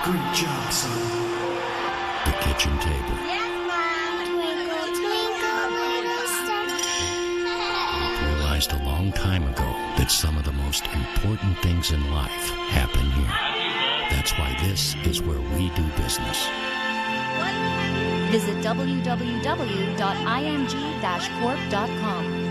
Great job, son. The kitchen table. Yes, Mom. Twinkle, twinkle, little star. Realized a long time ago that some of the most important things in life happen here. That's why this is where we do business. Visit www.img-corp.com.